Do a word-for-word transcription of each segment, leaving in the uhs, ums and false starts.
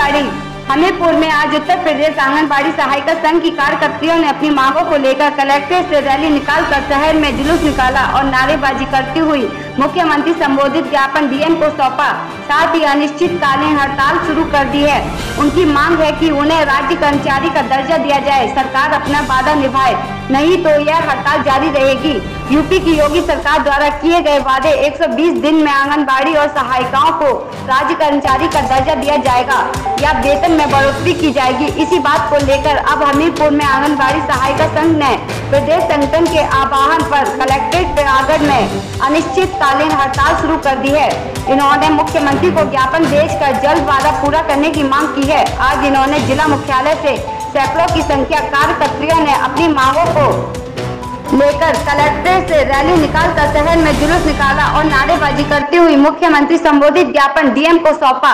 आंगनबाड़ी हमीरपुर में आज उत्तर प्रदेश आंगनबाड़ी सहायिका संघ की कार्यकर्तियों ने अपनी मांगों को लेकर कलेक्ट्रेट से रैली निकालकर शहर में जुलूस निकाला और नारेबाजी करती हुई मुख्यमंत्री संबोधित ज्ञापन डीएम को सौंपा। साथ ही अनिश्चितकालीन हड़ताल शुरू कर दी है। उनकी मांग है कि उन्हें राज्य कर्मचारी का दर्जा दिया जाए, सरकार अपना वादा निभाए, नहीं तो यह हड़ताल जारी रहेगी। यूपी की योगी सरकार द्वारा किए गए वादे एक सौ बीस दिन में आंगनबाड़ी और सहायिकाओं को राज्य कर्मचारी का दर्जा दिया जाएगा या वेतन में बढ़ोतरी की जाएगी। इसी बात को लेकर अब हमीरपुर में आंगनबाड़ी सहायिका संघ ने प्रदेश संगठन के आह्वान पर कलेक्ट्रेट प्रयागराज में अनिश्चितकालीन हड़ताल शुरू कर दी है। इन्होंने मुख्यमंत्री को ज्ञापन भेजकर जल्द वादा पूरा करने की मांग की है। आज इन्होंने जिला मुख्यालय से सैकड़ों की संख्या कार्यकर्तियों ने अपनी मांगों को लेकर कलेक्ट्रेट से रैली निकालकर शहर में जुलूस निकाला और नारेबाजी करती हुई मुख्यमंत्री संबोधित ज्ञापन डीएम को सौंपा।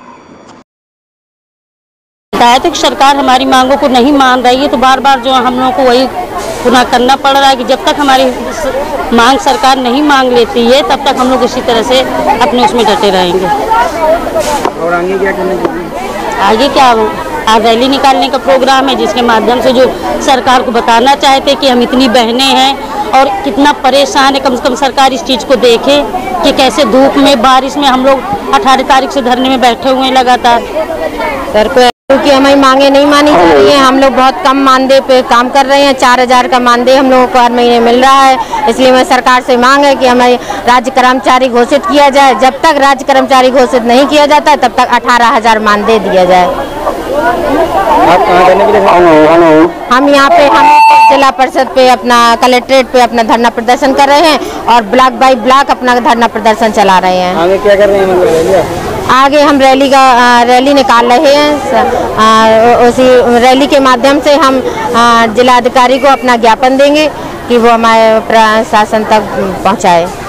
तक सरकार हमारी मांगों को नहीं मान रही है तो बार बार जो हम लोगों को वही पुनः करना पड़ रहा है कि जब तक हमारी मांग सरकार नहीं मांग लेती है तब तक हम लोग इसी तरह से अपने उसमें डटे रहेंगे। और आगे क्या करना? आगे क्या आज रैली निकालने का प्रोग्राम है जिसके माध्यम से जो सरकार को बताना चाहते कि हम इतनी बहनें हैं और कितना परेशान है। कम से कम सरकार इस चीज़ को देखे कि कैसे धूप में बारिश में हम लोग अठारह तारीख से धरने में बैठे हुए हैं लगातार। सर को क्योंकि हमारी मांगे नहीं मानी जा रही हैं। हम लोग बहुत कम मानदेय पे काम कर रहे हैं। चार हजार का मानदेय हम लोगों को हर महीने मिल रहा है। इसलिए मैं सरकार से मांग है कि हमें राज्य कर्मचारी घोषित किया जाए। जब तक राज्य कर्मचारी घोषित नहीं किया जाता तब तक अठारह हजार मानदेय दिया जाए। आप कहाँ करने के लिए? हम यहाँ पे हम जिला परिषद पे अपना कलेक्ट्रेट पे अपना धरना प्रदर्शन कर रहे हैं और ब्लॉक बाई ब्लॉक अपना धरना प्रदर्शन चला रहे हैं। आगे क्या कर रहे हैं? आगे हम रैली का रैली निकाल रहे हैं। उसी रैली के माध्यम से हम जिलाधिकारी को अपना ज्ञापन देंगे कि वो हमारे प्रशासन तक पहुँचाए।